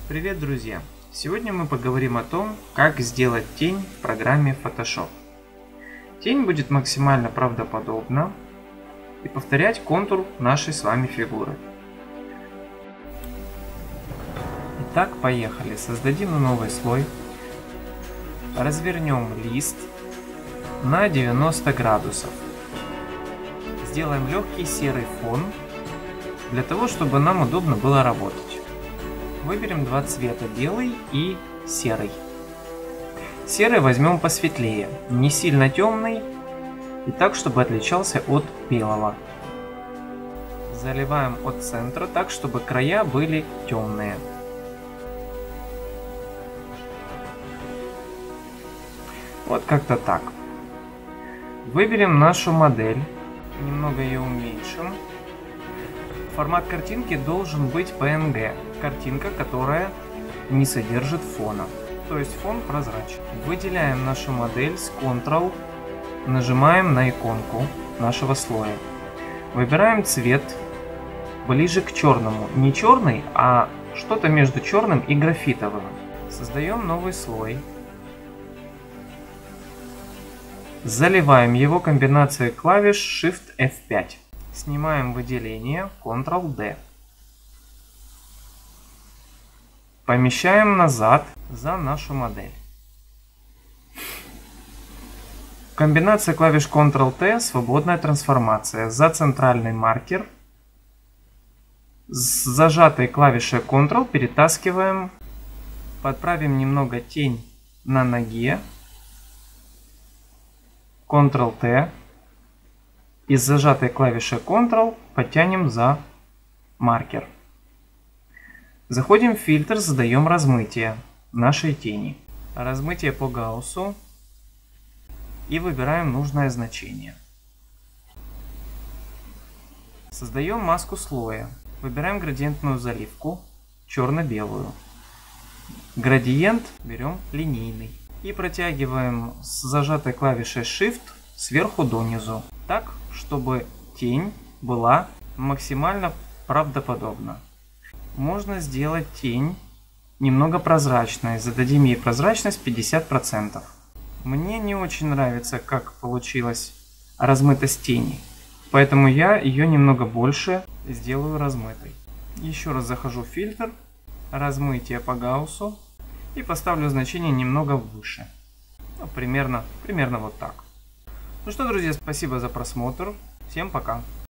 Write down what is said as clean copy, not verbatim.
Привет, друзья! Сегодня мы поговорим о том, как сделать тень в программе Photoshop. Тень будет максимально правдоподобна и повторять контур нашей с вами фигуры. Итак, поехали. Создадим новый слой. Развернем лист на 90 градусов. Сделаем легкий серый фон, для того, чтобы нам удобно было работать. Выберем два цвета, белый и серый. Серый возьмем посветлее, не сильно темный и так, чтобы отличался от белого. Заливаем от центра так, чтобы края были темные. Вот как-то так. Выберем нашу модель, немного ее уменьшим. Формат картинки должен быть PNG. Картинка, которая не содержит фона. То есть фон прозрачный. Выделяем нашу модель с Ctrl. Нажимаем на иконку нашего слоя. Выбираем цвет ближе к черному. Не черный, а что-то между черным и графитовым. Создаем новый слой. Заливаем его комбинацией клавиш Shift F5. Снимаем выделение, Ctrl-D. Помещаем назад за нашу модель. Комбинация клавиш Ctrl-T, свободная трансформация. За центральный маркер. С зажатой клавишей Ctrl перетаскиваем. Подправим немного тень на ноге. Ctrl-T. И с зажатой клавишей Ctrl подтянем за маркер. Заходим в фильтр, задаем размытие нашей тени. Размытие по Гауссу. И выбираем нужное значение. Создаем маску слоя. Выбираем градиентную заливку, черно-белую. Градиент берем линейный. И протягиваем с зажатой клавишей Shift сверху донизу. Так, чтобы тень была максимально правдоподобна. Можно сделать тень немного прозрачной. Зададим ей прозрачность 50%. Мне не очень нравится, как получилась размытость тени. Поэтому я ее немного больше сделаю размытой. Еще раз захожу в фильтр. Размытие по Гауссу. И поставлю значение немного выше. Ну, примерно вот так. Ну что, друзья, спасибо за просмотр. Всем пока.